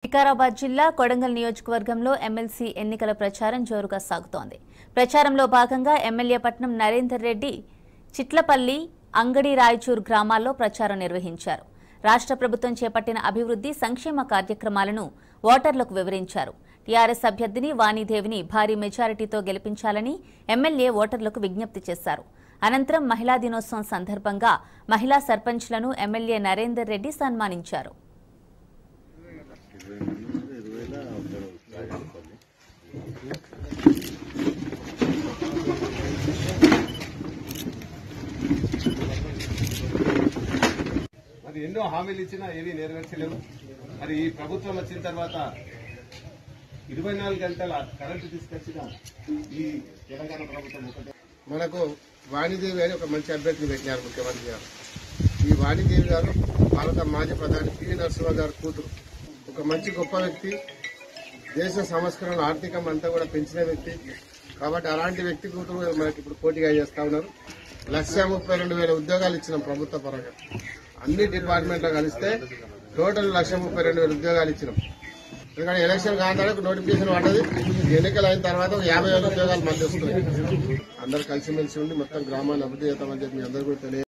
వికారాబాద్ జిల్లా కొడంగల్ నియోజకవర్గంలో ఎమ్మెల్సీ ఎన్నికల ప్రచారం జోరుగా సాగుతోంది. ప్రచారంలో భాగంగా ఎమ్మెల్యే పట్నం నరేందర్ రెడ్డి చిట్లపల్లి, అంగడి రాయచూర్ గ్రామాల్లో ప్రచారం నిర్వహించారు. రాష్ట్ర ప్రభుత్వం చేపట్టిన అభివృద్ధి సంక్షేమ కార్యక్రమాలను ఓటర్లకు వివరించారు. టీఆర్ఎస్ అభ్యర్థిని వాణిదేవిని భారీ మెజారిటీతో గెలిపించాలని ఎమ్మెల్యే ఓటర్లకు విజ్ఞప్తి చేశారు. అనంతరం మహిళా దినోత్సవం సందర్భంగా మహిళా సర్పంచ్లను ఎమ్మెల్యే నరేందర్ రెడ్డి సన్మానించారు. మరి ఎన్నో హామీలు ఇచ్చినా ఏవి నెరవేర్చలేవు. మరి ఈ ప్రభుత్వం వచ్చిన తర్వాత 24 గంటల కరెంటు తీసుకొచ్చిన ఈ తెలంగాణ ప్రభుత్వం ఒకటే. మనకు వాణిదేవి అని ఒక మంచి అభ్యర్థిని పెట్టినారు ముఖ్యమంత్రి గారు. ఈ వాణిదేవి గారు భారత మాజీ ప్రధాని పివి నరసింహ గారు కూతురు. ఒక మంచి గొప్ప వ్యక్తి, దేశ సంస్కరణ ఆర్థికం అంతా కూడా పెంచిన వ్యక్తి. కాబట్టి అలాంటి వ్యక్తి కూతురు మనకి ఇప్పుడు పోటీగా చేస్తా ఉన్నారు. 132,000 ఉద్యోగాలు ఇచ్చినాం ప్రభుత్వ పరంగా. అన్ని డిపార్ట్మెంట్లో కలిస్తే టోటల్ 132,000 ఉద్యోగాలు ఇచ్చినాం. ఎందుకంటే ఎలక్షన్ కాంతానికి నోటిఫికేషన్ పడ్డది. ఎన్నికలు అయిన తర్వాత 50,000 ఉద్యోగాలు మధ్య వస్తున్నాయి. అందరూ కలిసిమెలిసి ఉండి మొత్తం గ్రామాన్ని అభివృద్ధి చేస్తామని చెప్పి మీ అందరూ కూడా తెలియదు.